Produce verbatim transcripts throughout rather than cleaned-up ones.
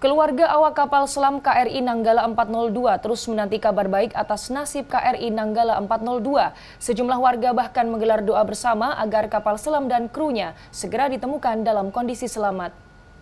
Keluarga awak kapal selam K R I Nanggala empat nol dua terus menanti kabar baik atas nasib K R I Nanggala empat nol dua. Sejumlah warga bahkan menggelar doa bersama agar kapal selam dan krunya segera ditemukan dalam kondisi selamat.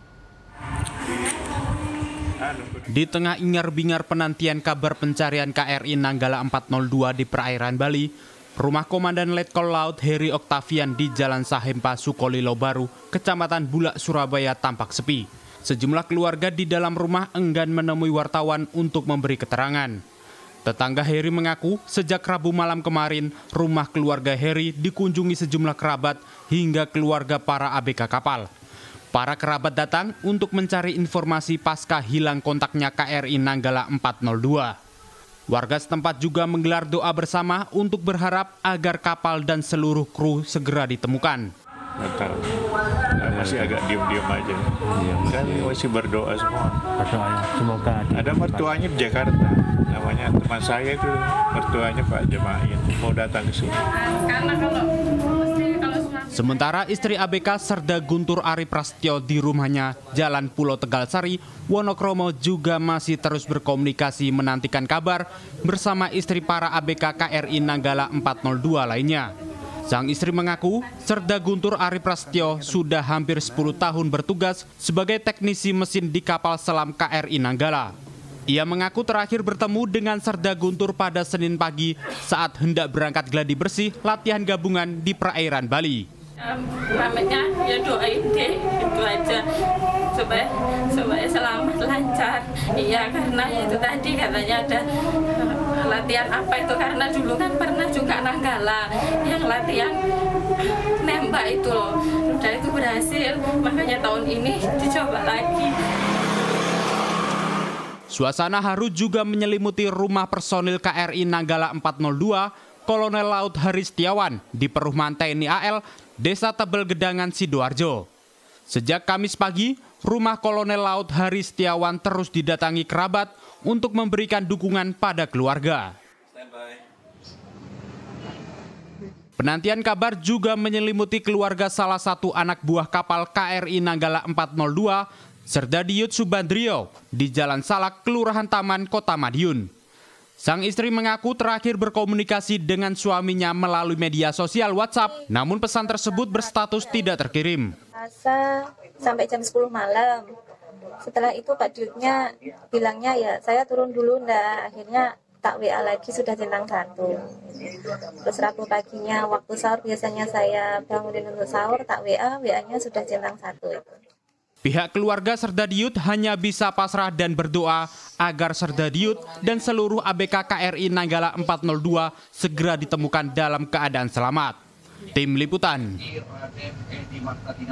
Di tengah ingar-bingar penantian kabar pencarian K R I Nanggala empat nol dua di perairan Bali, rumah Komandan Letkol Laut Heri Oktavian di Jalan Sahempa, Sukolilo Baru, Kecamatan Bulak, Surabaya tampak sepi. Sejumlah keluarga di dalam rumah enggan menemui wartawan untuk memberi keterangan. Tetangga Heri mengaku sejak Rabu malam kemarin, rumah keluarga Heri dikunjungi sejumlah kerabat hingga keluarga para A B K kapal. Para kerabat datang untuk mencari informasi pasca hilang kontaknya K R I Nanggala empat nol dua. Warga setempat juga menggelar doa bersama untuk berharap agar kapal dan seluruh kru segera ditemukan. Nggak tahu. Nah, masih agak diem-diem aja. Iya, kan masih berdoa semua. Berdoa ya, semoga ada mertuanya di Jakarta. Namanya teman saya itu, mertuanya Pak Jemain, mau datang ke sini. Karena kalau Sementara istri A B K Serda Guntur Ari Prasetyo di rumahnya Jalan Pulau Tegalsari, Wonokromo juga masih terus berkomunikasi menantikan kabar bersama istri para A B K K R I Nanggala empat nol dua lainnya. Sang istri mengaku Serda Guntur Ari Prasetyo sudah hampir sepuluh tahun bertugas sebagai teknisi mesin di kapal selam K R I Nanggala. Ia mengaku terakhir bertemu dengan Serda Guntur pada Senin pagi saat hendak berangkat gladi bersih latihan gabungan di perairan Bali. Pamitnya ya doain deh, itu aja supaya supaya selamat lancar. Iya, karena itu tadi katanya ada latihan apa itu, karena dulu kan pernah juga Nanggala yang latihan nembak itu loh, udah itu berhasil, makanya tahun ini dicoba lagi. Suasana haru juga menyelimuti rumah personil K R I Nanggala empat nol dua Kolonel Laut Hari Setiawan di Perumahan T N I A L, Desa Tebel Gedangan, Sidoarjo. Sejak Kamis pagi, rumah Kolonel Laut Hari Setiawan terus didatangi kerabat untuk memberikan dukungan pada keluarga. Penantian kabar juga menyelimuti keluarga salah satu anak buah kapal K R I Nanggala empat nol dua, Serda Diyut Subandrio, di Jalan Salak, Kelurahan Taman, Kota Madiun. Sang istri mengaku terakhir berkomunikasi dengan suaminya melalui media sosial WhatsApp, namun pesan tersebut berstatus tidak terkirim. Masa sampai jam sepuluh malam. Setelah itu Pak Diyutnya bilangnya ya saya turun dulu ndak. Akhirnya tak W A lagi sudah centang satu. Terus Rabu paginya waktu sahur biasanya saya bangunin untuk sahur, tak W A, W A-nya sudah centang satu itu. Pihak keluarga Serda Diyut hanya bisa pasrah dan berdoa agar Serda Diyut dan seluruh A B K K R I Nanggala empat nol dua segera ditemukan dalam keadaan selamat. Tim Liputan.